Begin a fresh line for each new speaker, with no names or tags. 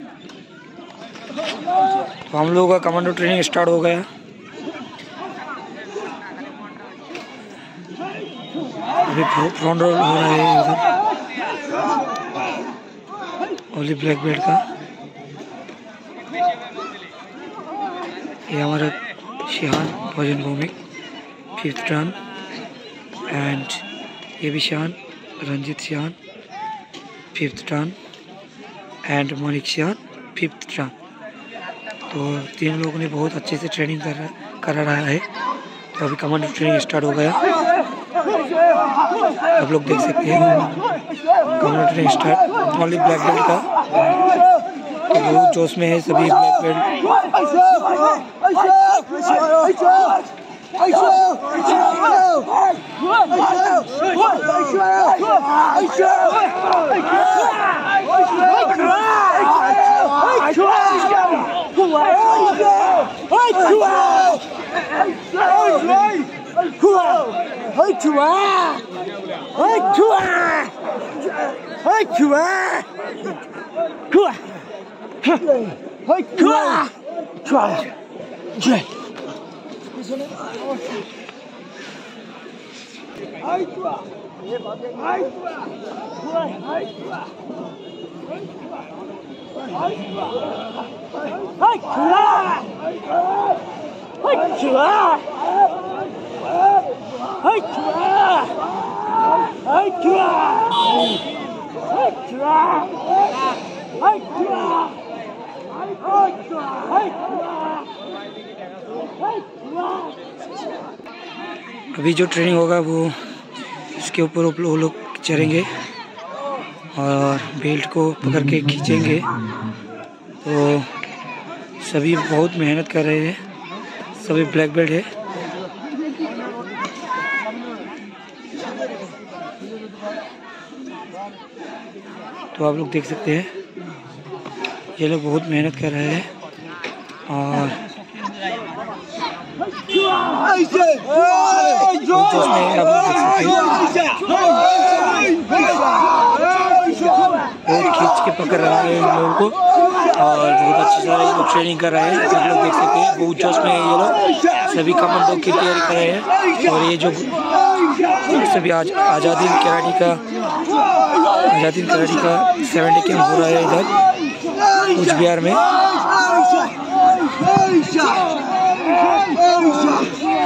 तो हम लोगों का कमांडो ट्रेनिंग स्टार्ट हो गया। अभी फ्रंट रोल हो रहा है उधर ओनली ब्लैक बेल्ट का। ये हमारा शिहान भोजन भूमिक 5th टर्न एंड ये भी shihan Ranjit shihan 5th turn and Malik shihan 5th turn. तो 3 लोगों ने बहुत अच्छे से ट्रेनिंग करा रहा है। तो अभी कमांडो ट्रेनिंग स्टार्ट हो गया। आप लोग देख सकते हैं commando training start only black belt का। तो बहुत जोश में है सभी ब्लैक बेल्ट। अभी जो ट्रेनिंग होगा वो इसके ऊपर वो लोग चढ़ेंगे और बेल्ट को पकड़ के खींचेंगे। तो सभी बहुत मेहनत कर रहे हैं, सभी ब्लैक बेल्ट है। तो आप लोग देख सकते हैं ये लोग बहुत मेहनत कर रहे हैं और बहुत खींच के पकड़ रहा है इन लोगों को और बहुत अच्छी तरह ये लोग ट्रेनिंग कर रहे हैं। आप लोग देख सकते हैं बहुत जोश में है ये लोग, सभी कमांडो की तैयारी कर रहे हैं। और ये जो सभी आज़ादी कराटे का 70 कैंप हो रहा है इधर कूच बिहार में।